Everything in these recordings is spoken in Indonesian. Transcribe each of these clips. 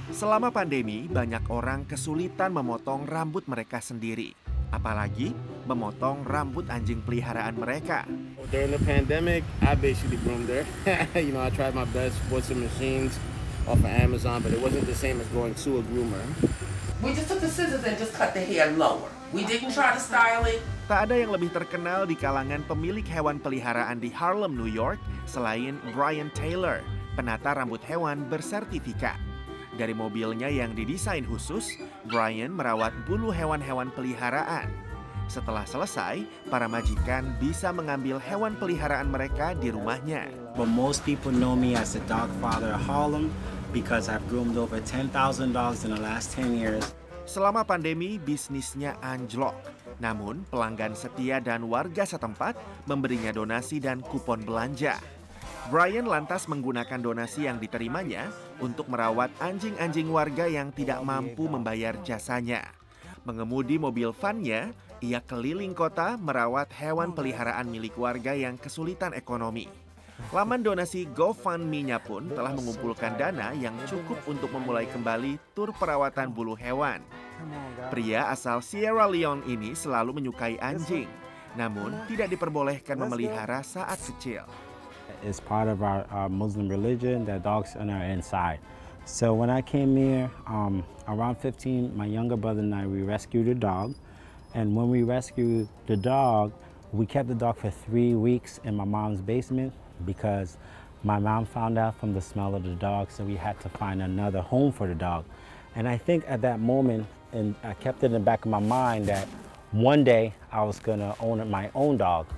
Selama pandemi, banyak orang kesulitan memotong rambut mereka sendiri. Apalagi memotong rambut anjing peliharaan mereka. During the pandemic, I basically groomed her. I tried my best, bought some machines off of Amazon, but it wasn't the same as going to a groomer. We just took the scissors and just cut the hair lower. We didn't try to style it. Tak ada yang lebih terkenal di kalangan pemilik hewan peliharaan di Harlem, New York, selain Brian Taylor, penata rambut hewan bersertifikat. Dari mobilnya yang didesain khusus, Brian merawat bulu hewan-hewan peliharaan. Setelah selesai, para majikan bisa mengambil hewan peliharaan mereka di rumahnya. But most people know me as the dog father of Harlem because I've groomed over 10,000 dogs in the last 10 years. Selama pandemi, bisnisnya anjlok. Namun, pelanggan setia dan warga setempat memberinya donasi dan kupon belanja. Brian lantas menggunakan donasi yang diterimanya untuk merawat anjing-anjing warga yang tidak mampu membayar jasanya. Mengemudi mobil van-nya, ia keliling kota merawat hewan peliharaan milik warga yang kesulitan ekonomi. Laman donasi GoFundMe-nya pun telah mengumpulkan dana yang cukup untuk memulai kembali tur perawatan bulu hewan. Pria asal Sierra Leone ini selalu menyukai anjing, namun tidak diperbolehkan memelihara saat kecil. It's part of our Muslim religion that dogs are inside. So when I came here, around 15, my younger brother and I, we rescued a dog. And when we rescued the dog, we kept the dog for 3 weeks in my mom's basement because my mom found out from the smell of the dog, so we had to find another home for the dog. And I think at that moment, and I kept it in the back of my mind that one day I was gonna own my own dog.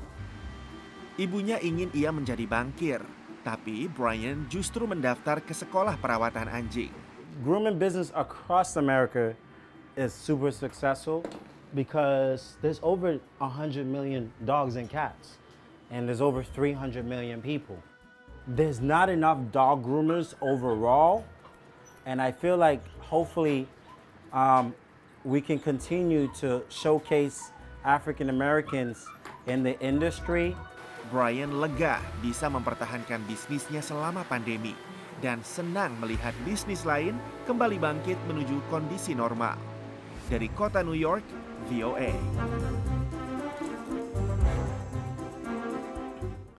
Ibunya ingin ia menjadi bankir, tapi Brian justru mendaftar ke sekolah perawatan anjing. Grooming business across America is super successful because there's over 100 million dogs and cats, and there's over 300 million people. There's not enough dog groomers overall, and I feel like hopefully we can continue to showcase African Americans in the industry. Brian lega bisa mempertahankan bisnisnya selama pandemi dan senang melihat bisnis lain kembali bangkit menuju kondisi normal. Dari kota New York, VOA.